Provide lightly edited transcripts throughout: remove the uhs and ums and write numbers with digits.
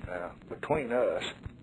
Now, between us,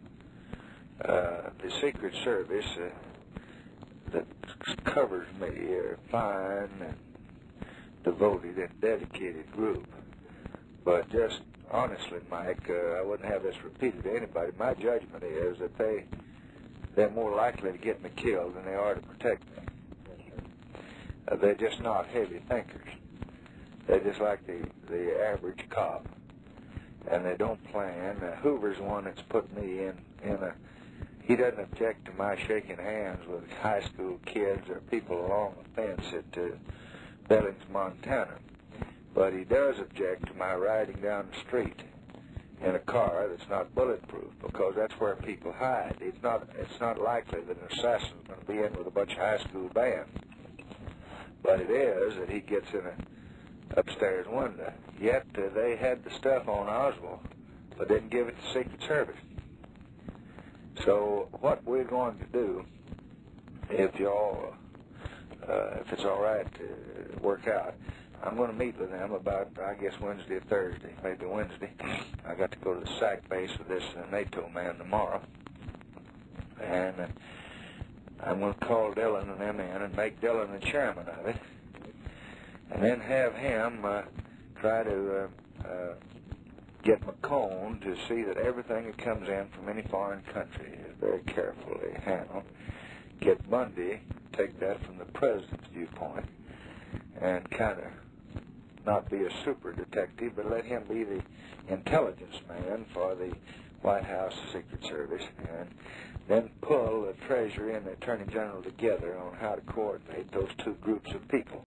the Secret Service that covers me are a fine and devoted and dedicated group. But just honestly, Mike, I wouldn't have this repeated to anybody. My judgment is that they're more likely to get me killed than they are to protect me. They're just not heavy thinkers. They're just like the average cop, and they don't plan. Hoover's the one that's put me in a. He doesn't object to my shaking hands with high school kids or people along the fence at Billings, Montana, but he does object to my riding down the street in a car that's not bulletproof, because that's where people hide. It's not likely that an assassin's going to be in with a bunch of high school band, but it is that he gets in an upstairs window. Yet they had the stuff on Oswald, but didn't give it to Secret Service. So what we're going to do, if it's all right to work out, I'm going to meet with them about, I guess, Wednesday or Thursday, maybe Wednesday. I got to go to the SAC base with this NATO man tomorrow, and I'm going to call Dillon and them in and make Dillon the chairman of it, and then have him try to get McCone to see that everything that comes in from any foreign country is very carefully handled. Get Bundy, take that from the president's viewpoint, and kind of not be a super detective, but let him be the intelligence man for the White House Secret Service, and then pull the Treasury and the Attorney General together on how to coordinate those two groups of people.